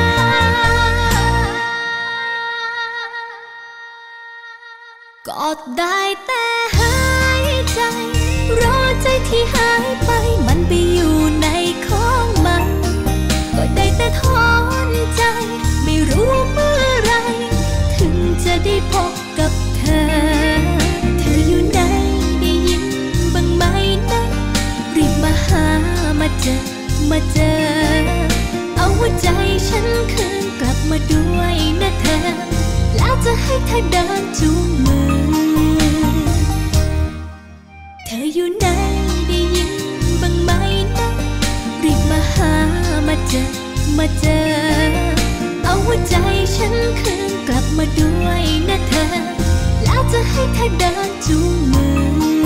ก็ได้แต่หายใจรอใจที่หายไปมันไปอยู่ในของมันก็ได้แต่ถอนใจไม่รู้ว่าเมื่อไรถึงจะได้พบกับเธอเธออยู่ไหนได้ยินบ้างไหมนะรีบมาหามาเจอเอาหัวใจฉันคืนกลับมาด้วยนะเธอแล้วจะให้เธอเดินจูงมือเธออยู่ไหนได้ยินบ้างไหมนะรีบมาหามาเจอเอาหัวใจฉันคืนกลับมาด้วยนะเธอแล้วจะให้เธอเดินจูงมือ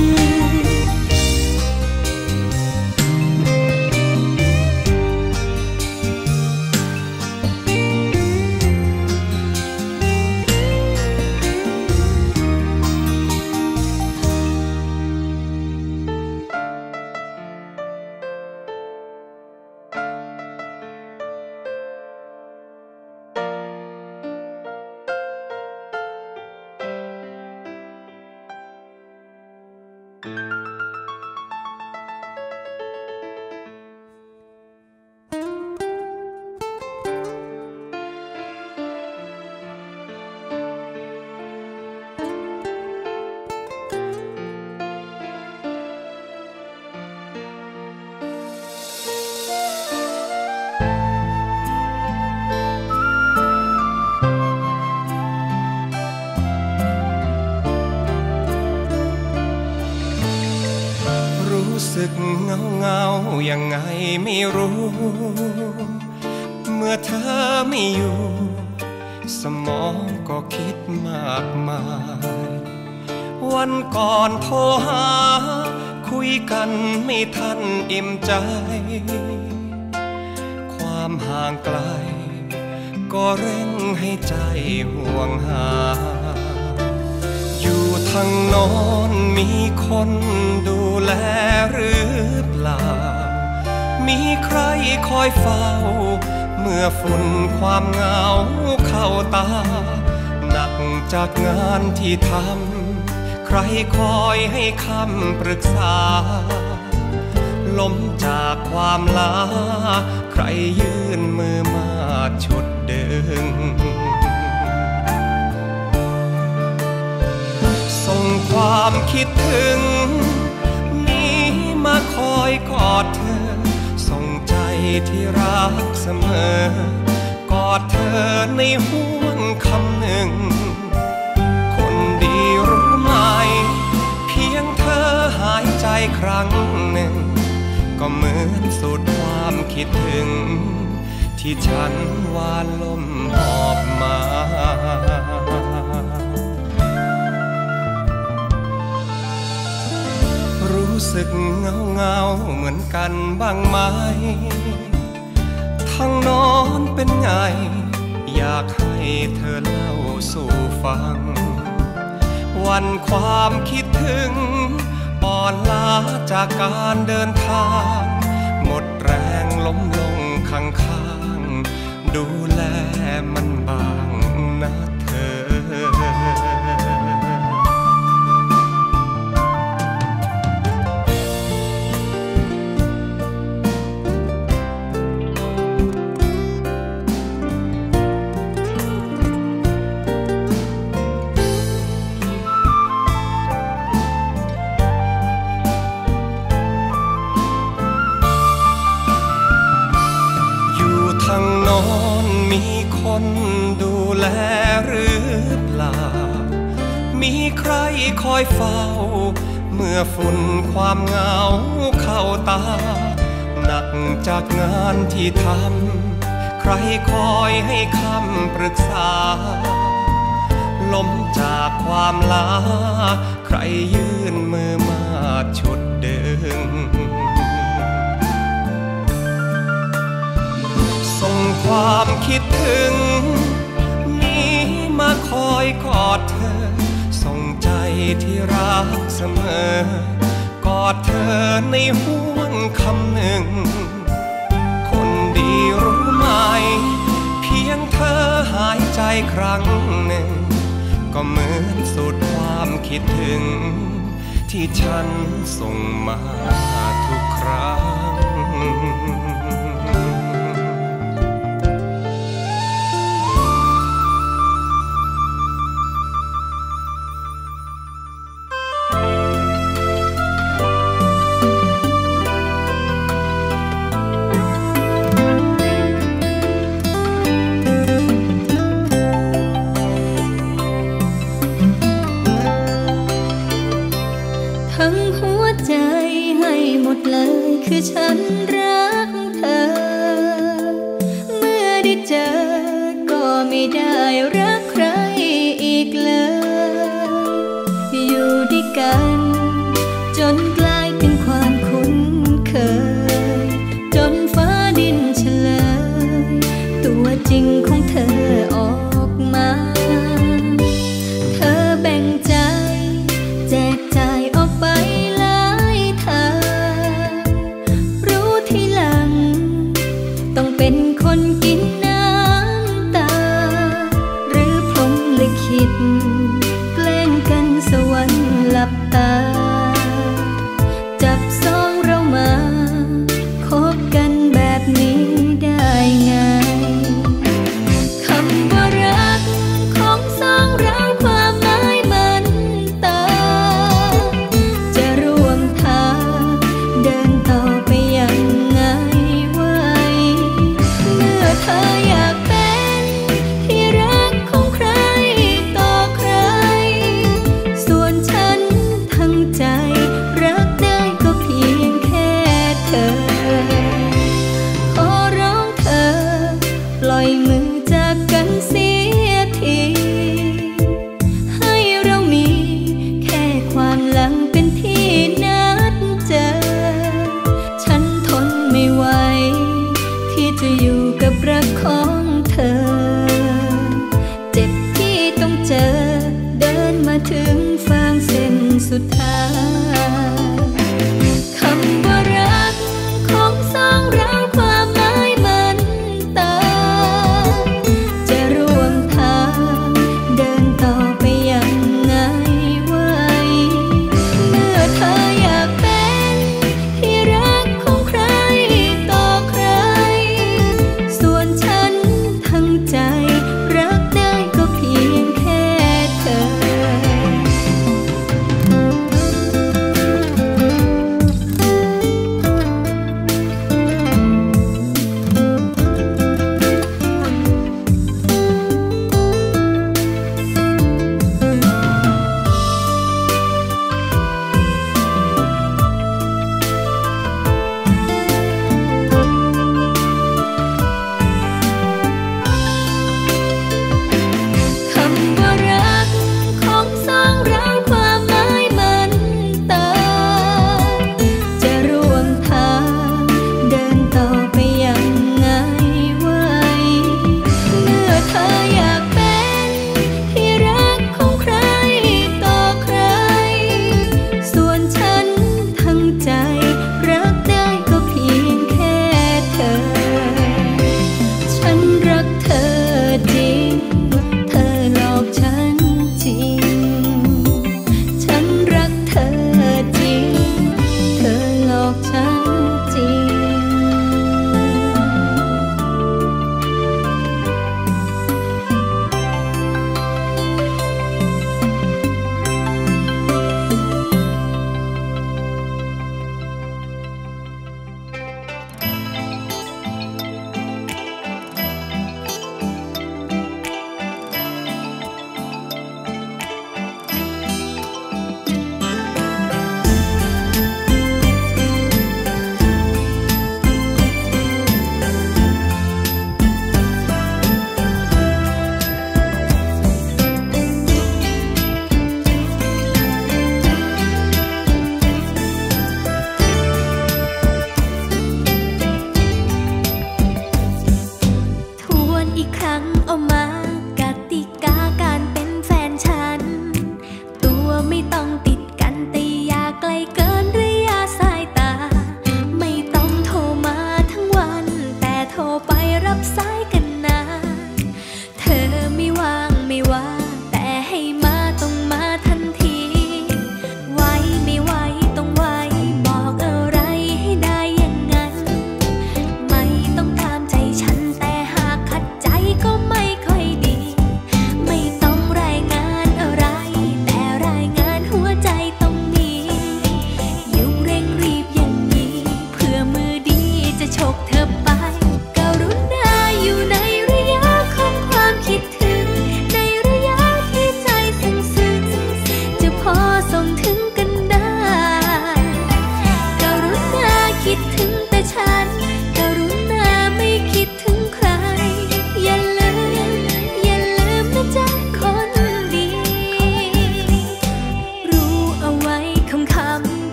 เงายังไงไม่รู้เมื่อเธอไม่อยู่สมองก็คิดมากมายวันก่อนโทรหาคุยกันไม่ทันอิ่มใจความห่างไกลก็เร่งให้ใจห่วงหาอยู่ทางโน้นมีคนดูแลหรือเปล่ามีใครคอยเฝ้าเมื่อฝุ่นความเหงาเข้าตาหนักจากงานที่ทำใครคอยให้คำปรึกษาล้มจากความลาใครยื่นมือมาฉุดดึงส่งความคิดถึงนี้มาคอยกอดเธอส่งใจที่รักเสมอกอดเธอในห่วงคำหนึ่งคนดีรู้ไหมเพียงเธอหายใจครั้งหนึ่งก็เหมือนสุดความคิดถึงที่ฉันวานลมหอบมารู้สึกเงาเหมือนกันบ้างไหมางโน้นเป็นไงอยากให้เธอเล่าสู่ฟังวันความคิดถึงอ่อนล้าจากการเดินทางหมดแรงล้มลงข้างๆดูแลมันบ้างนะเธอทางโน้นมีคนดูแลหรือเปล่ามีใครคอยเฝ้าเมื่อฝุ่นความเหงาเข้าตาหนักจากงานที่ทำใครคอยให้คำปรึกษาล้มจากความล้าใครยื่นมือมาฉุดดึงส่งความคิดถึงนี้มาคอยกอดเธอส่งใจที่รักเสมอกอดเธอในห่วงคำหนึ่งคนดีรู้ไหมเพียงเธอหายใจครั้งหนึ่งก็เหมือนสุดความคิดถึงที่ฉันส่งมาทุกครั้งทั้งหัวใจให้หมดเลยคือฉันรักเธอเมื่อได้เจอก็ไม่ได้รักใครอีกเลยอยู่ด้วยกันจนกลายเป็นความคุ้นเคยจนฟ้าดินเฉลยตัวจริงของเธอออกมาเธอแบ่งใจแจกจ่ายออกไปหลายทางรู้ทีหลังต้องเป็นคนกินน้ำตาหรื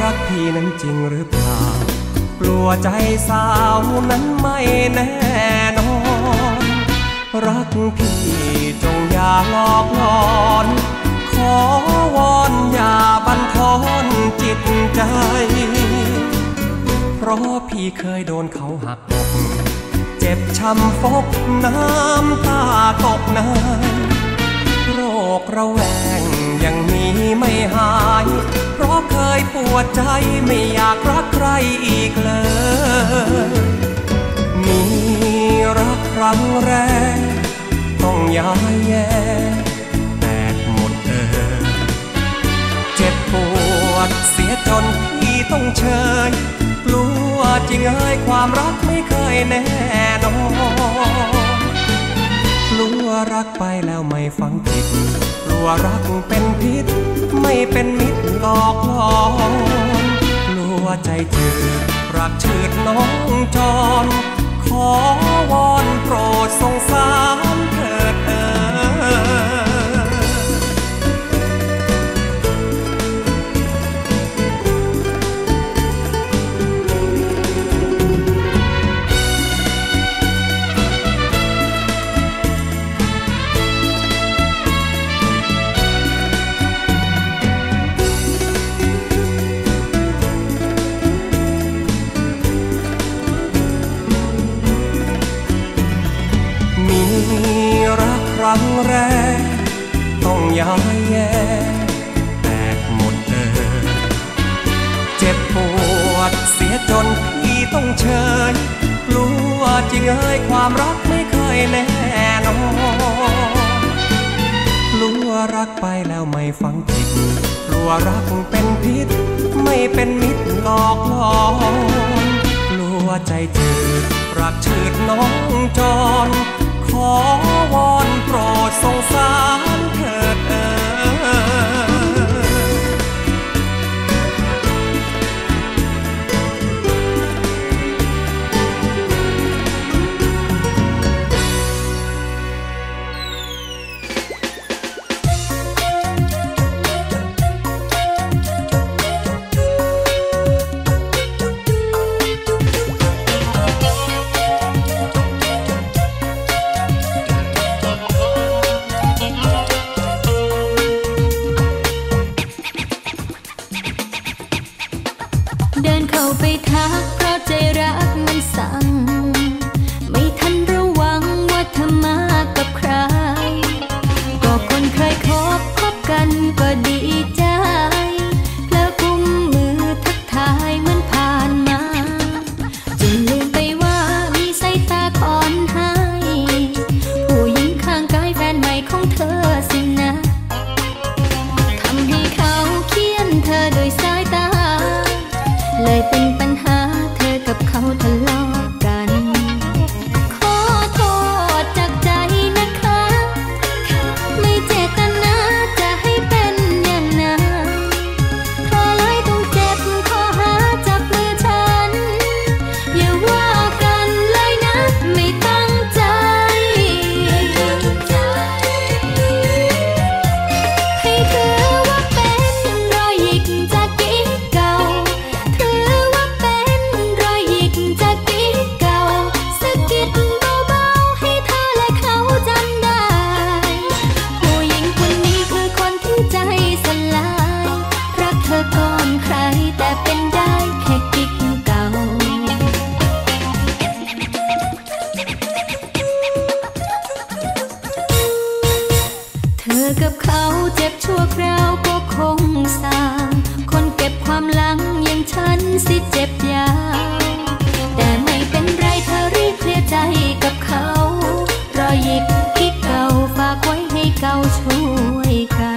รักพี่นั้นจริงหรือเปล่ากลัวใจสาวนั้นไม่แน่นอนรักพี่จงอย่าหลอกหลอนขอวอนอย่าบั่นทอนจิตใจเพราะพี่เคยโดนเขาหักอกเจ็บช้ำฟกน้ำตาตกในโรคระแวงยังมีไม่หายเพราะเคยปวดใจไม่อยากรักใครอีกเลยมีรักครั้งแรกต้องย้ายแย่แตกหมดเจ็บปวดเสียจนพี่ต้องเชยกลัวจริงความรักไม่เคยแน่นอนกลัวรักไปแล้วไม่ฟังจิตกลัวรักเป็นพิษไม่เป็นมิตรหลอกหลอนกลัวใจจืดรักชืดน้องจรขอวอนโปรดสงสารเถิดครั้งแรกต้องย้ายแย่แตกหมดเจ็บปวดเสียจนพี่ต้องเชยกลัวจริงความรักไม่เคยแน่นอนกลัวรักไปแล้วไม่ฟังจิตกลัวรักเป็นพิษไม่เป็นมิตรหลอกหลอนกลัวใจจืดรักชืดน้องจรขอวอนโปรดสงสารเถิดเดินเข้าไปทักเพราะใจรักมันสั่งไม่ทันระวังว่าเธอมากับใครก็คนเคยคบกันก็ดีใจแล้วกุมมือทักทายเหมือนผ่านมาจนลืมไปว่ามีสายตาคอนให้ผู้หญิงข้างกายแฟนใหม่ของเธอสินะทำให้เขาเคี่ยนเธอโดยสายตาเลยเป็นปัญหาเธอกับเขาทะเลาะกันขอโทษจากใจนะคะไม่เจตนาจะให้เป็นอย่างนั้นเธอเลยต้องเจ็บขอหาจับมือฉันอย่าว่ากันเลยนะไม่ตั้งใจให้ถือว่าเป็นรอยหยิกจากกิ๊กเก่าจากกิ๊กเก่าสะกิดเบาๆให้เธอและเขาจำได้ผู้หญิงคนนี้คือคนที่ใจสลายรักเธอก่อนใครแต่เป็นได้แค่กิ๊กเก่าเธอกับเขาเจ็บชั่วคราวก็คงสางคนเก็บความหลังอย่างฉันสิเจ็บยาวแต่ไม่เป็นไรเธอรีบเคลียร์ใจกับเขารอยหยิกกิ๊กเก่าฝากไว้ให้เก่าช่วยกัน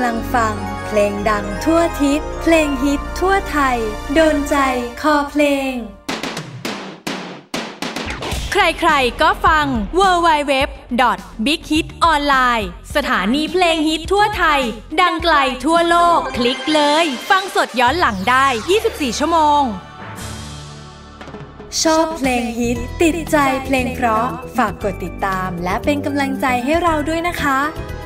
ำลังฟังเพลงดังทั่วทิศเพลงฮิตทั่วไทยโดนใจคอเพลงใครๆก็ฟัง www.bighit.online สถานีเพลงฮิตทั่วไทยดังไกลทั่วโลกคลิกเลยฟังสดย้อนหลังได้24ชั่วโมงชอบเพลงฮิตติดใจเพลงเพราะฝากกดติดตามและเป็นกำลังใจให้เราด้วยนะคะ